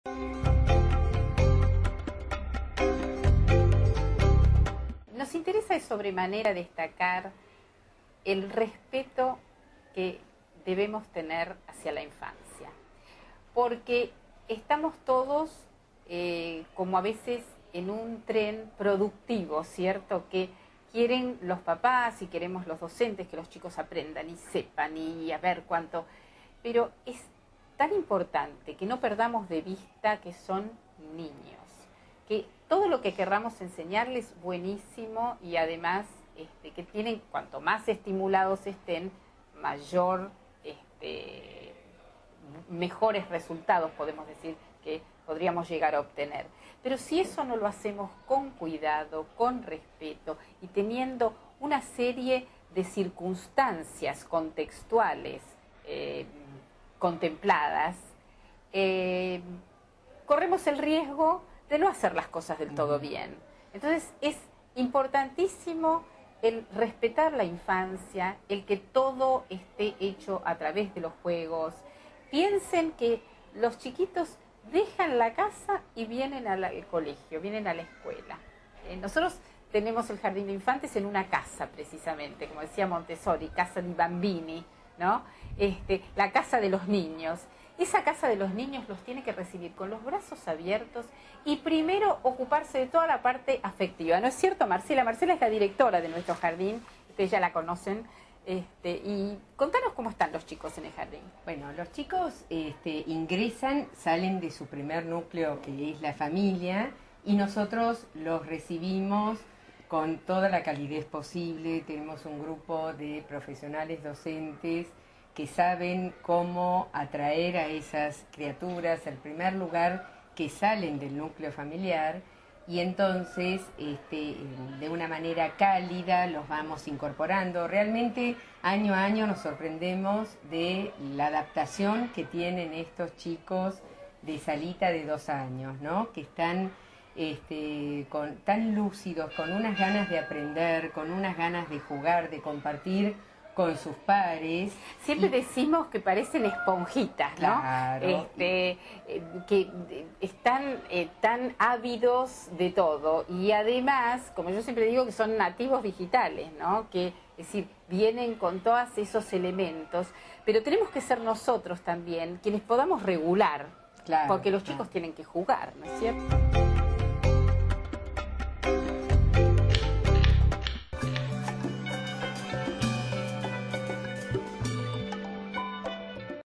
Nos interesa de sobremanera destacar el respeto que debemos tener hacia la infancia, porque estamos todos como a veces en un tren productivo, ¿cierto? Que quieren los papás y queremos los docentes que los chicos aprendan y sepan y a ver cuánto, pero es tan importante que no perdamos de vista que son niños, que todo lo que querramos enseñarles buenísimo y además que tienen, cuanto más estimulados estén, mejores resultados podemos decir que podríamos llegar a obtener. Pero si eso no lo hacemos con cuidado, con respeto y teniendo una serie de circunstancias contextuales contempladas, corremos el riesgo de no hacer las cosas del todo bien. Entonces es importantísimo el respetar la infancia, el que todo esté hecho a través de los juegos. Piensen que los chiquitos dejan la casa y vienen al colegio, vienen a la escuela. Nosotros tenemos el jardín de infantes en una casa precisamente, como decía Montessori, casa di bambini, ¿no? La casa de los niños. Esa casa de los niños los tiene que recibir con los brazos abiertos y primero ocuparse de toda la parte afectiva. ¿No es cierto, Marcela? Marcela es la directora de nuestro jardín, ustedes ya la conocen. Y contanos cómo están los chicos en el jardín. Bueno, los chicos ingresan, salen de su primer núcleo, que es la familia, y nosotros los recibimos con toda la calidez posible. Tenemos un grupo de profesionales docentes que saben cómo atraer a esas criaturas al primer lugar que salen del núcleo familiar, y entonces de una manera cálida los vamos incorporando. Realmente año a año nos sorprendemos de la adaptación que tienen estos chicos de salita de 2 años, ¿no? Que están tan lúcidos, con unas ganas de aprender, con unas ganas de jugar, de compartir con sus pares. Siempre decimos que parecen esponjitas, ¿no? Claro. Que están tan ávidos de todo y además, como yo siempre digo, que son nativos digitales, ¿no? Que, es decir, vienen con todos esos elementos, pero tenemos que ser nosotros también quienes podamos regular, claro, porque los chicos tienen que jugar, ¿no es cierto?